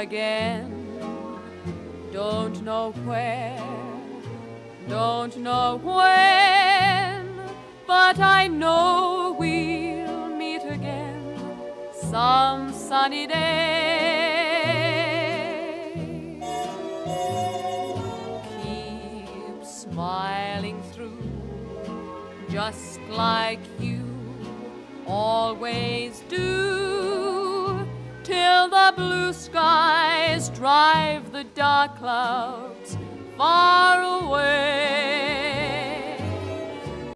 again. Don't know where, don't know when, but I know we'll meet again some sunny day. Keep smiling through, just like you always do, till the blue skies drive the dark clouds far away.